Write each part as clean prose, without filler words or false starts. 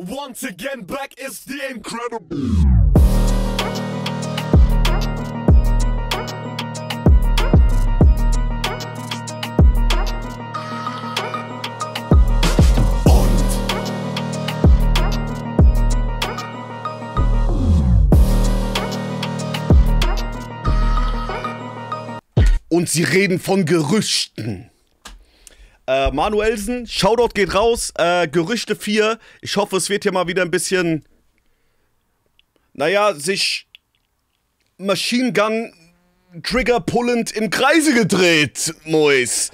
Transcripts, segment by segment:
Once again, back is the incredible. Und sie reden von Gerüchten. Manuelsen, Shoutout geht raus. Gerüchte 4. Ich hoffe, es wird hier mal wieder ein bisschen, naja, sich Machine Gun Trigger pullend im Kreise gedreht, Mois.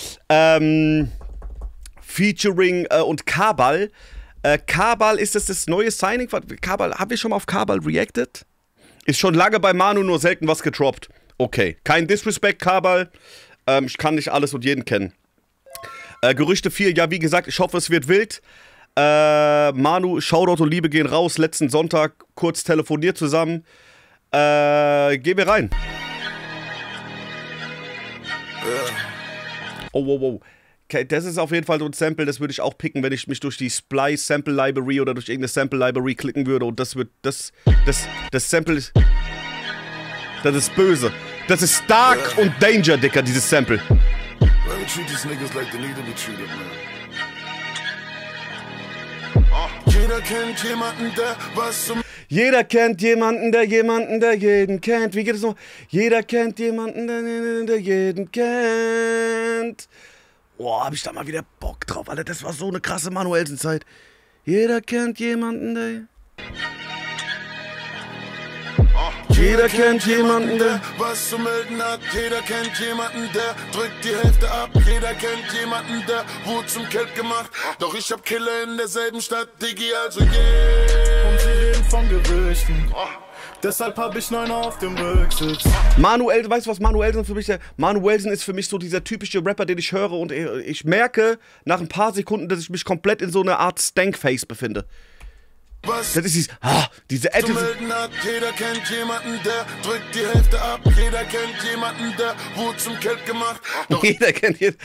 Featuring und Kabal. Kabal, ist das neue Signing? Kabal, haben wir schon mal auf Kabal reacted? Ist schon lange bei Manu, nur selten was gedroppt. Okay, kein Disrespect, Kabal. Ich kann nicht alles und jeden kennen. Gerüchte 4, ja, wie gesagt, ich hoffe, es wird wild. Manu, Shoutout und Liebe gehen raus. Letzten Sonntag kurz telefoniert zusammen. Gehen wir rein. Oh, wow, wow. Okay, das ist auf jeden Fall so ein Sample, das würde ich auch picken, wenn ich mich durch die Splice Sample Library oder durch irgendeine Sample Library klicken würde. Und das wird, das Sample ist, das ist böse. Das ist Stark und Danger, Dicker, dieses Sample. Jeder kennt jemanden, der was zum... Jeder kennt jemanden, der jeden kennt. Wie geht es noch? Jeder kennt jemanden, der jeden kennt. Boah, hab ich da mal wieder Bock drauf, Alter. Das war so eine krasse Manuelsen-Zeit. Jeder kennt jemanden, der... Jeder kennt jemanden, der was zu melden hat. Jeder kennt jemanden, der drückt die Hälfte ab. Jeder kennt jemanden, der Wut zum Kelb gemacht. Doch ich hab Killer in derselben Stadt, Diggi, also yeah. Und sie reden von Gerüchten. Deshalb hab ich 9 auf dem Rücksitz. Manuelsen, weißt du, was Manuelsen für mich ist? Manuelsen ist für mich so dieser typische Rapper, den ich höre und ich merke nach ein paar Sekunden, dass ich mich komplett in so einer Art Stank-Face befinde. Was das ist diese zu melden hat. Jeder kennt jemanden, der drückt die Hälfte ab. Jeder kennt jemanden, der Wut zum Kelb gemacht. Doch jeder kennt jetzt.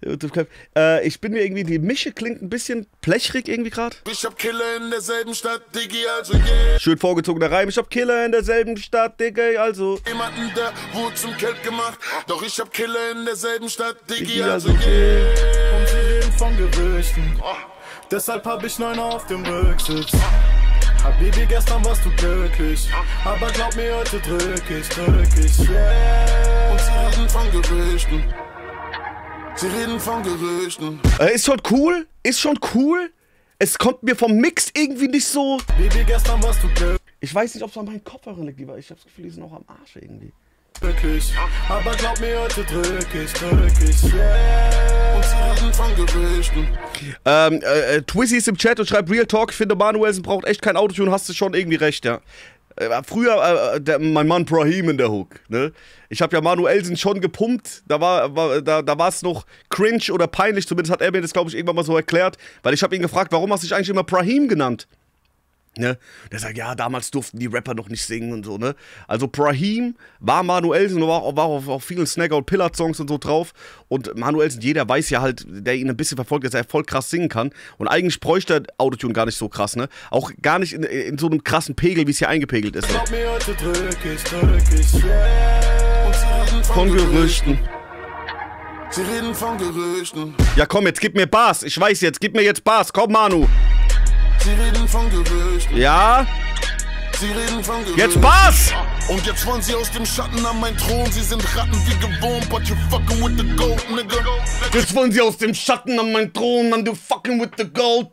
Ich bin mir irgendwie, die Mische klingt ein bisschen blechrig irgendwie gerade. Ich hab Killer in derselben Stadt, Diggi, also yeah. Schön vorgezogener Reim. Ich hab Killer in derselben Stadt, Diggi, also. Jemanden, der Wut zum Kelb gemacht. Doch ich hab Killer in derselben Stadt, Diggi, also yeah. Und sie reden von Gerüchten. Deshalb hab ich 9 auf dem Rücksitz. Habibi, gestern warst du glücklich, aber glaub mir, heute drück ich, yeah. Und sie reden von Gerüchten. Sie reden von Gerüchten. Ist schon cool. Es kommt mir vom Mix irgendwie nicht so. Baby, gestern warst du glücklich. Ich weiß nicht, ob es an meinen Kopfhörern liegt, aber ich hab das Gefühl, die sind auch am Arsch irgendwie. Wirklich, aber glaub mir, heute drück ich, yeah. Und sie reden von Gerüchten. Twizzy ist im Chat und schreibt Real Talk, ich finde Manuelsen braucht echt kein Autotune, hast du schon irgendwie recht, ja. Früher, mein Mann Brahim in der Hook, ne? Ich habe ja Manuelsen schon gepumpt, da war es noch cringe oder peinlich, zumindest hat er mir das, glaube ich, irgendwann mal so erklärt, weil ich habe ihn gefragt, warum hast du dich eigentlich immer Brahim genannt? Ne? Der sagt, ja, damals durften die Rapper noch nicht singen und so, ne? Also Brahim war Manuelsen, war auf vielen Snagger- und Pillard-Songs und so drauf. Und Manuelsen, jeder weiß ja halt, der ihn ein bisschen verfolgt, dass er voll krass singen kann. Und eigentlich bräuchte er Autotune gar nicht so krass, ne? Auch gar nicht in so einem krassen Pegel, wie es hier eingepegelt ist. Glaub mir, heute drück ich, yeah. Und sie reden von Gerüchten. Sie reden von Gerüchten. Ja komm, jetzt gib mir Bars. Ich weiß jetzt, gib mir jetzt Bars. Komm, Manu. Sie reden von Gerüchten. Ja? Sie reden von Gerüchten. Jetzt Bars! Und jetzt wollen sie aus dem Schatten an meinen Thron. Sie sind Ratten wie gewohnt, but you fucking with the gold, nigga. Jetzt wollen sie aus dem Schatten an meinen Thron, man, du fucking with the gold.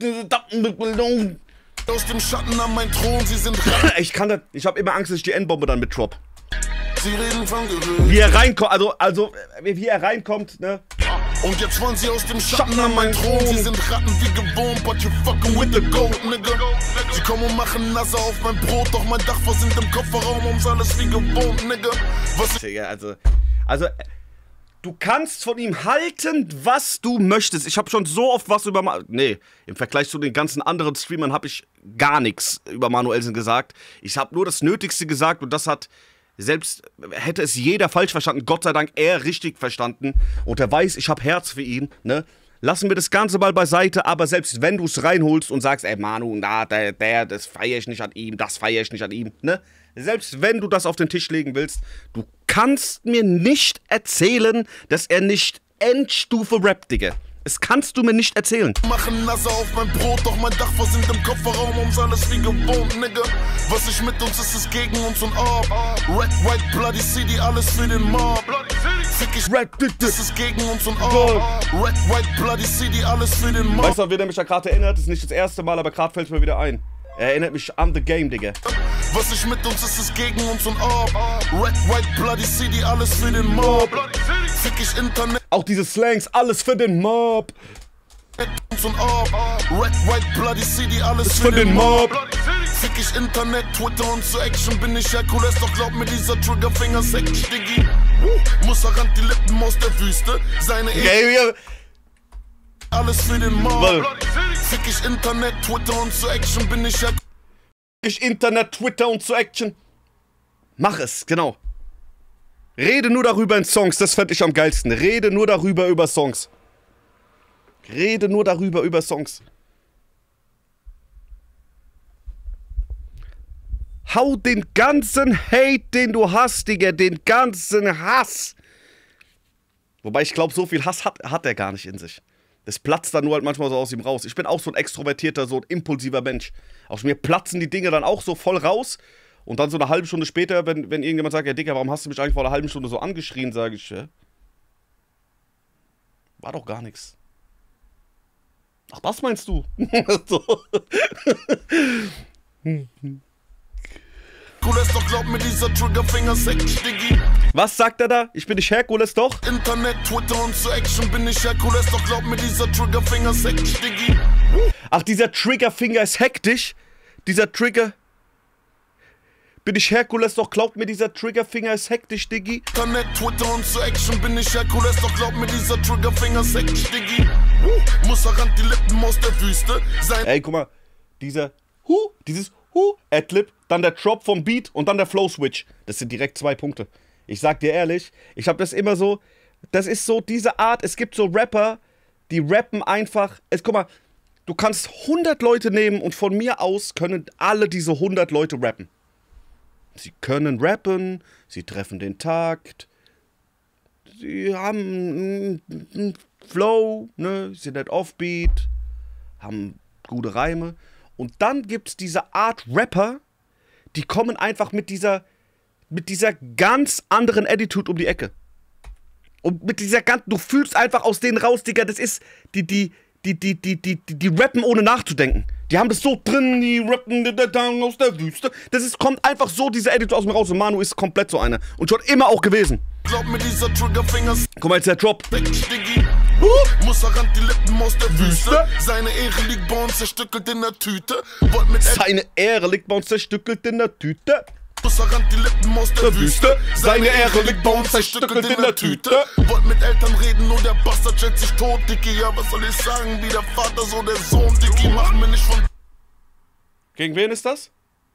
Aus dem Schatten an meinen Thron, sie sind Ratten. Ich hab immer Angst, dass ich die Endbombe dann mit drop. Sie reden von Gerüchten. Wie er reinkommt, wie er reinkommt, ne? Und jetzt wollen sie aus dem Schatten an meinen Thron. Sie sind Ratten wie gewohnt, but you fucking with the gold, nigga. Sie kommen und machen Nasse auf mein Brot, doch mein Dach versinkt im Kofferraum, ums alles wie gewohnt, nigga. Was? Ja, also, du kannst von ihm halten, was du möchtest. Ich habe schon so oft was über im Vergleich zu den ganzen anderen Streamern habe ich gar nichts über Manuelsen gesagt. Ich habe nur das Nötigste gesagt und das hat selbst hätte es jeder falsch verstanden, Gott sei Dank er richtig verstanden und er weiß, ich habe Herz für ihn, ne? lassen wir das Ganze mal beiseite, aber selbst wenn du es reinholst und sagst, ey Manu, na, das feiere ich nicht an ihm, das feiere ich nicht an ihm, ne? Selbst wenn du das auf den Tisch legen willst, du kannst mir nicht erzählen, dass er nicht Endstufe rappt, Digga. Das kannst du mir nicht erzählen. Machen Nase auf mein Brot, doch mein Dach versinkt im Kofferraum, ums alles wie gewohnt, Nigga. Was ich mit uns ist, ist gegen uns und ab. Red, White, Bloody City, alles für den Mob. Fick ich, das ist gegen uns und ab. Red, White, Bloody City, alles für den Mob. Weißt du, wer mich da gerade erinnert? Das ist nicht das erste Mal, aber gerade fällt es mir wieder ein. Er erinnert mich an The Game, Digga. Was ich mit uns ist, ist gegen uns und ab. Red, White, Bloody City, alles für den Mob. Fick ich Internet. Auch diese Slangs, alles für den Mob. Uns und ab. Red, White, Bloody City, alles für den Mob. Fick ich Internet, Twitter und zur Action bin ich Herkules, doch glaub mir, dieser Triggerfinger Sex, Diggi. Musser rannt die Lippen aus der Wüste. Seine alles für den Mob. Fick ich Internet, Twitter und zur Action bin ich Herkules. Fick ich Internet, Twitter und zur Action. Mach es, genau. Rede nur darüber in Songs, das fände ich am geilsten. Rede nur darüber über Songs. Rede nur darüber über Songs. Hau den ganzen Hate, den du hast, Digga, den ganzen Hass. Wobei ich glaube, so viel Hass hat er gar nicht in sich. Das platzt dann nur halt manchmal so aus ihm raus. Ich bin auch so ein extrovertierter, so ein impulsiver Mensch. Aus mir platzen die Dinge dann auch so voll raus. Und dann so eine halbe Stunde später, wenn irgendjemand sagt, ja Digga, warum hast du mich eigentlich vor einer halben Stunde so angeschrien, sage ich, war doch gar nichts. Ach, das meinst du? So. Herkules, doch glaub mir, dieser Triggerfinger Sex, Diggi. Was sagt er da? Ich bin nicht Herkules, doch? Internet, Twitter und zur Action bin ich Herkules, doch glaub mir, dieser Triggerfinger Sex, Diggi. Ach, dieser Triggerfinger ist hektisch. Dieser Trigger... Bin ich Herkules, doch glaubt mir, dieser Triggerfinger ist hektisch, Diggi. Internet, Twitter und zur Action bin ich Herkules, doch glaub mir, dieser Triggerfinger Sex, Diggi. Musser rannt die Lippen aus der Wüste. Ey, guck mal, dieses Adlib, dann der Drop vom Beat und dann der Flow-Switch. Das sind direkt 2 Punkte. Ich sag dir ehrlich, ich hab das immer so, das ist so diese Art, es gibt so Rapper, die rappen einfach, guck mal, du kannst 100 Leute nehmen und von mir aus können alle diese 100 Leute rappen. Sie können rappen, sie treffen den Takt, sie haben einen Flow, ne, sie sind nicht offbeat, haben gute Reime. Und dann gibt's diese Art Rapper, die kommen einfach mit dieser ganz anderen Attitude um die Ecke. Und mit dieser du fühlst einfach aus denen raus, Digga, das ist, die rappen ohne nachzudenken. Die haben das so drin, die rappen aus der Wüste. Kommt einfach so diese Attitude aus mir raus. Und Manu ist komplett so einer. Und schon immer auch gewesen. Glaub mir, dieser Triggerfinger. Guck mal, jetzt der Drop. Musser rannt die Lippen aus der Wüste. Seine Ehre liegt bei uns zerstückelt in der Tüte. Seine Ehre liegt bei uns zerstückelt in der Tüte. Musser rannt die Lippen aus der Wüste. Seine Ehre liegt bei uns zerstückelt in der Tüte. Wollt mit Eltern reden, nur der Bastard stellt sich tot, Dicky. Ja, was soll ich sagen? Wie der Vater, so der Sohn, Dicky. Machen wir nicht von... Gegen wen ist das?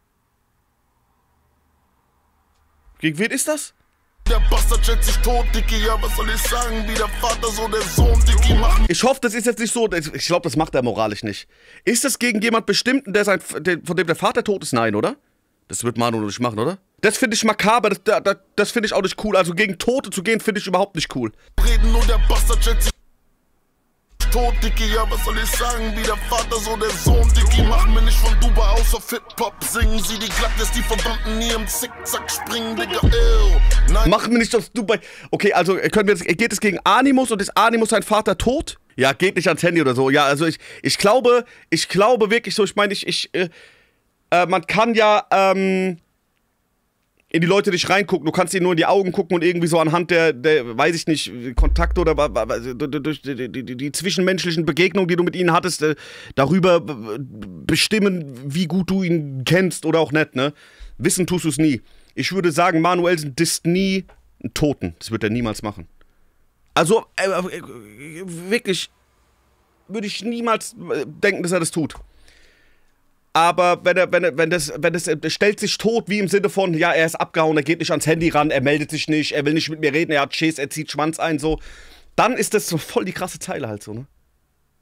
Gegen wen ist das? Der Bastard stellt sich tot, Dicky. Ja, was soll ich sagen? Wie der Vater, so der Sohn, Dicky. Machen... Ich hoffe, das ist jetzt nicht so... Ich glaube, das macht er moralisch nicht. Ist das gegen jemand Bestimmten, von dem der Vater tot ist? Nein, oder? Das wird Manu nicht machen, oder? Das finde ich makaber, das finde ich auch nicht cool. Also gegen Tote zu gehen, finde ich überhaupt nicht cool. Reden, nur der Bastard stellt sich tot, Dicky. Ja, was soll ich sagen? Wie der Vater, so der Sohn, Dicky. Machen wir nicht von Dubai außer Hip-Hop. Singen sie die Glattes, die Verdammten nie im Zickzack springen, Digga. Nein. Machen wir nicht aus Dubai. Okay, also geht es gegen Animus und ist Animus sein Vater tot? Ja, geht nicht ans Handy oder so. Ja, also ich glaube wirklich so, ich meine, man kann ja in die Leute nicht reingucken, du kannst ihnen nur in die Augen gucken und irgendwie so anhand der weiß ich nicht, Kontakte oder durch die zwischenmenschlichen Begegnungen, die du mit ihnen hattest, darüber bestimmen, wie gut du ihn kennst oder auch nicht, ne? Wissen tust du es nie. Ich würde sagen, Manuelsen disst nie einen Toten. Das wird er niemals machen. Also, wirklich, würde ich niemals denken, dass er das tut. Aber wenn das stellt sich tot, wie im Sinne von, ja, er ist abgehauen, er geht nicht ans Handy ran, er meldet sich nicht, er will nicht mit mir reden, er hat Schiss, er zieht Schwanz ein, so, dann ist das so voll die krasse Zeile halt so, ne?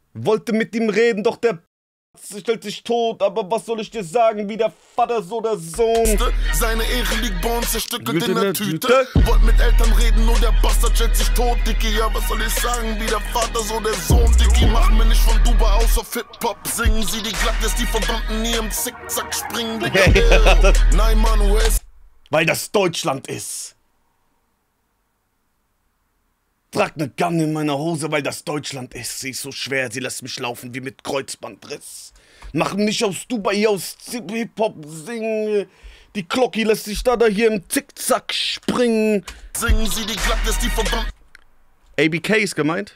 Wollte mit ihm reden, doch der stellt sich tot, aber was soll ich dir sagen, wie der Vater, so der Sohn. Seine Ehre liegt bei uns zerstückelt in der Tüte. Wollt mit Eltern reden, nur der Bastard stellt sich tot, Dicky. Ja, was soll ich sagen, wie der Vater, so der Sohn, Dicky. Machen wir nicht von Dubai aus auf Hip-Hop, singen sie die glatt, dass die Verwandten nie im Zickzack springen, Digga. Nein, Mann, wo ist? Weil das Deutschland ist. Trag ne Gun in meiner Hose, weil das Deutschland ist. Sie ist so schwer, sie lässt mich laufen wie mit Kreuzbandriss. Machen nicht aus Dubai, aus Hip-Hop singen. Die Glocki lässt sich da hier im Zickzack springen. Singen sie die glatt, dass die Verwandten. ABK ist gemeint.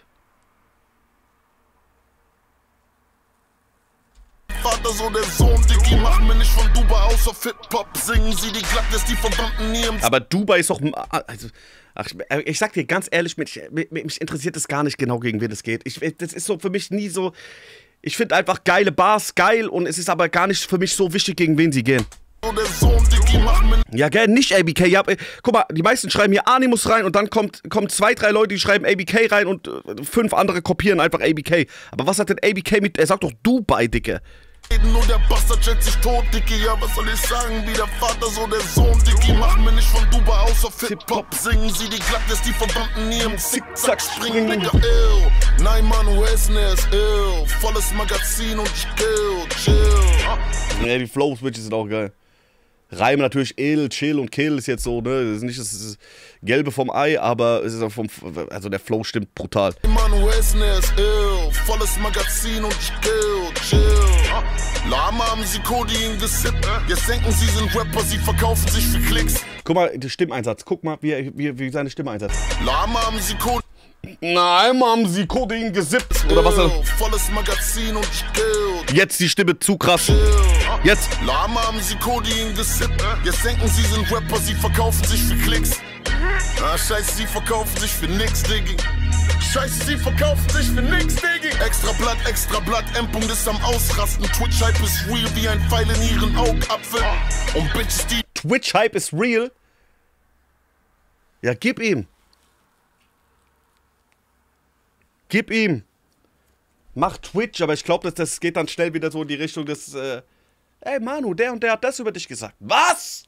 Vater, so der Sohn, Dicky, machen wir nicht von Dubai aus auf Hip-Hop, singen sie die glatt, dass die Verwandten nie im... Aber Dubai ist doch... Also, ach, ich sag dir ganz ehrlich, mich interessiert es gar nicht genau, gegen wen es geht. Das ist so für mich nie so... Ich finde einfach geile Bars geil und es ist aber gar nicht für mich so wichtig, gegen wen sie gehen. So der Sohn, Dicky, machen wir... Ja, gell, nicht ABK. Ja, guck mal, die meisten schreiben hier Animus rein und dann kommen 2, 3 Leute, die schreiben ABK rein und 5 andere kopieren einfach ABK. Aber was hat denn ABK mit... Er sagt doch Dubai, Dicke. Nur der Bastard stellt sich tot, Dicky. Ja, was soll ich sagen, wie der Vater, so der Sohn, Dicky. Machen wir nicht von Dubai aus auf Hip-Hop, singen sie die glatt, dass die Verwandten nie im Zickzack springen, Digga. Nein, Mann, Wesner ist ill. Volles Magazin und chill. Ja, die Flow-Switches sind auch geil. Reime natürlich ill, chill und kill ist jetzt so, ne? Das ist nicht das Gelbe vom Ei, aber es ist auch also der Flow stimmt brutal. Mann, Wesner ist ill. Volles Magazin und chill. Lama haben sie Codein gesippt. Jetzt denken sie sind Rapper, sie verkaufen sich für Klicks. Guck mal, der Stimmeinsatz. Guck mal, wie seine Stimmeinsatz. Lama haben sie Codein. Nein, haben sie Codein gesippt. Oder was? Volles Magazin und chill. Jetzt die Stimme zu krass. Jetzt. Lama haben sie Codein gesippt. Jetzt denken sie sind Rapper, sie verkaufen sich für Klicks. Ah, scheiße, sie verkaufen sich für nix, Diggi. Scheiße, sie verkaufen sich für nix, Diggi. Extra Blatt, M-Punkt ist am Ausrasten. Twitch-Hype ist real wie ein Pfeil in ihren Augapfel. Und Bitches, die... Twitch-Hype ist real? Ja, gib ihm. Gib ihm. Mach Twitch, aber ich glaube, das geht dann schnell wieder so in die Richtung des... Ey, Manu, der und der hat das über dich gesagt. Was?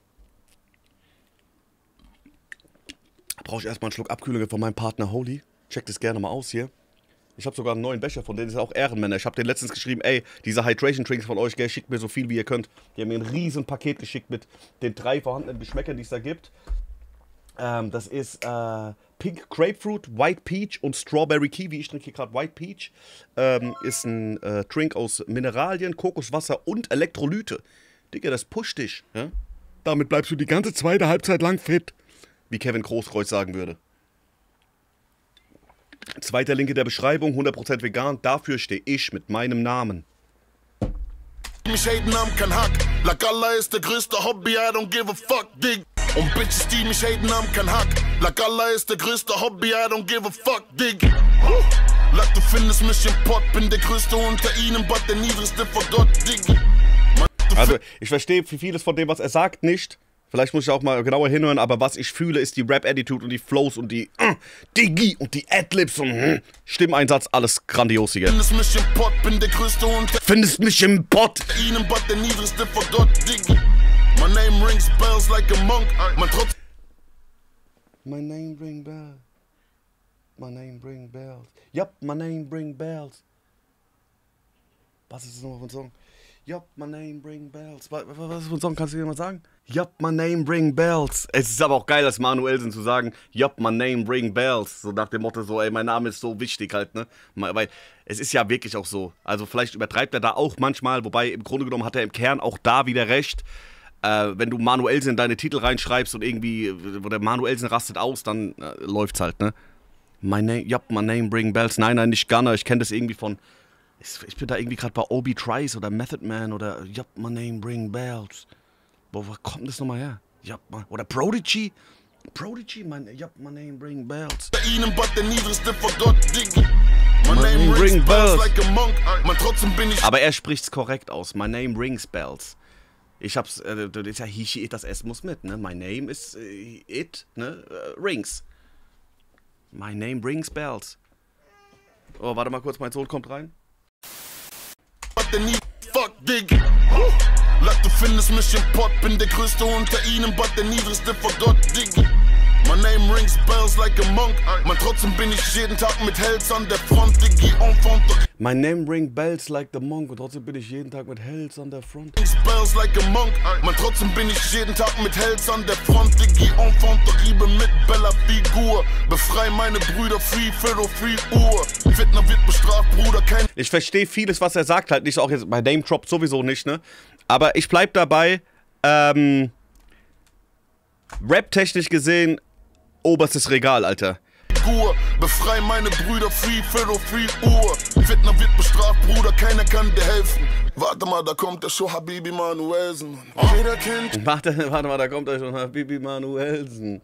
Brauche ich erstmal einen Schluck Abkühlung von meinem Partner Holy. Check das gerne mal aus hier. Ich habe sogar einen neuen Becher, von denen sind auch Ehrenmänner. Ich habe den letztens geschrieben, ey, diese Hydration-Drinks von euch, gell, schickt mir so viel, wie ihr könnt. Die haben mir ein riesen Paket geschickt mit den 3 vorhandenen Geschmäckern, die es da gibt. Das ist Pink Grapefruit, White Peach und Strawberry Kiwi. Ich trinke hier gerade White Peach. Ist ein Drink aus Mineralien, Kokoswasser und Elektrolyte. Digga, das pusht dich. Ja? Damit bleibst du die ganze zweite Halbzeit lang fit. Wie Kevin Großkreuz sagen würde. Zweiter Link in der Beschreibung, 100% vegan. Dafür stehe ich mit meinem Namen. Mich haten haben kein Hack. Lakalla ist der größte Hobby, I don't give a fuck, Dig. Und Bitches, die mich haten haben kein Hack. Lakalla ist der größte Hobby, I don't give a fuck, Dig. Lack, du findest mich im Pott, bin der größte unter ihnen, but der niedrigste vor Gott, Dig. Also, ich verstehe vieles von dem, was er sagt, nicht. Vielleicht muss ich auch mal genauer hinhören, aber was ich fühle, ist die Rap-Attitude und die Flows und die Diggi und die Adlibs und Stimmeinsatz, alles grandios hier. Findest mich im Pott, bin der größte unter Findest mich im Pott. ihnen, but der niedrigste vor Gott, Diggi. My name rings bells like a monk. Man trotz. My name ring bells. My name ring bells. Yup, my name ring bells. Was ist das nochmal für ein Song? Yup, my name ring bells. Was für ein Song, kannst du dir mal sagen? Yup, my name ring bells. Es ist aber auch geil, als Manuelsen zu sagen, yup, my name ring bells. So nach dem Motto so, ey, mein Name ist so wichtig halt, ne? Weil es ist ja wirklich auch so. Also vielleicht übertreibt er da auch manchmal, wobei im Grunde genommen hat er im Kern auch da wieder recht. Wenn du Manuelsen in deine Titel reinschreibst und irgendwie, wo der Manuelsen rastet aus, dann läuft's halt, ne? My name ring bells. Nein, nicht Gunner. Ich kenne das irgendwie von... Ich bin da irgendwie gerade bei Obi Trice oder Method Man oder Yup, my name ring bells. Wo kommt das nochmal her? Yup, oder Prodigy? Prodigy, Yup, my name ring bells. Ihnen, but der niedrigste vor Gott, Diggi. My name rings bells like a monk. Man trotzdem bin ich. Aber er spricht's korrekt aus. My name rings bells. Ich hab's, das ist ja Hichi, it, das S muss mit, ne? My name is it, ne? Rings. My name rings bells. Oh, warte mal kurz, mein Sohn kommt rein. der nie fuck, Digga. Lack, du findest mich im Pott, bin der Größte unter ihnen, but der Niedrigste vor Gott, Digga. My name rings bells like a monk. Man, trotzdem bin ich jeden Tag mit Hells an der Front, Diggi, enfant. My name ring bells like the monk und trotzdem bin ich jeden Tag mit Hells an der Front. Rings bells like a monk. Man, trotzdem bin ich jeden Tag mit Hells an der Front, Diggi, enfant. Liebe mit Bella Figur. Befrei meine Brüder, free, Viertel, 4 Uhr. Fitner wird bestraft, Bruder, kein... Ich verstehe vieles, was er sagt, halt nicht, auch jetzt bei Name Drop sowieso nicht, ne? Aber ich bleib dabei, rap-technisch gesehen, oberstes Regal, Alter. Befrei meine Brüder, free, Viertel, 4 Uhr. Fitner wird bestraft, Bruder, keiner kann dir helfen. Warte mal, da kommt der schon Habibi Manuelsen. Jeder kennt... Warte mal, da kommt er schon Habibi Manuelsen.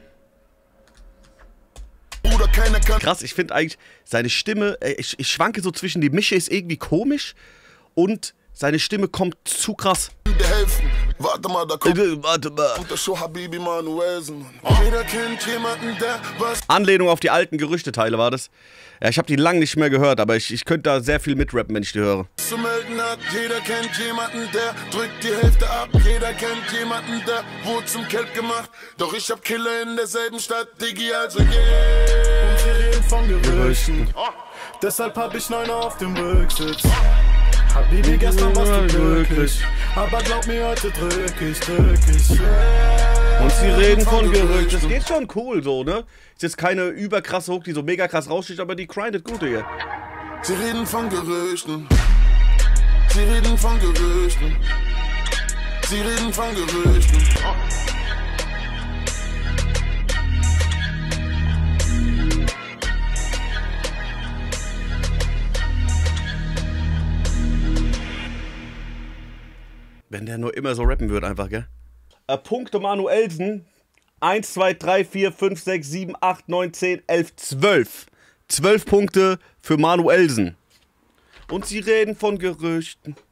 Bruder, keiner kann... Krass, ich finde eigentlich, seine Stimme, ich schwanke so zwischen, die Mische ist irgendwie komisch und seine Stimme kommt zu krass. Dir helfen. Warte mal, da kommt der schon Habibi Manuelsen. Jeder kennt jemanden, der was... Anlehnung auf die alten Gerüchteteile war das. Ja, ich habe die lang nicht mehr gehört, aber ich könnte da sehr viel mitrappen, wenn ich die höre. Zu melden hat, jeder kennt jemanden, der drückt die Hälfte ab. Jeder kennt jemanden, der wurde zum Kelp gemacht. Doch ich hab Killer in derselben Stadt, Diggi, also yeah. Und sie reden von Gerüchten. Deshalb hab ich 9 auf dem Rücksitz. Habibi, gestern warst du glücklich, aber glaub mir, heute drück ich, yeah. Und sie reden von Gerücht. Das geht schon cool so, ne? Ist jetzt keine überkrasse Hook, die so mega krass raussticht, aber die grindet gut hier. Sie reden von Gerüchten. Sie reden von Gerüchten. Sie reden von Gerüchten. Wenn der nur immer so rappen würde, einfach, gell? Punkte Manuelsen. 1, 2, 3, 4, 5, 6, 7, 8, 9, 10, 11, 12. 12 Punkte für Manuelsen. Und sie reden von Gerüchten.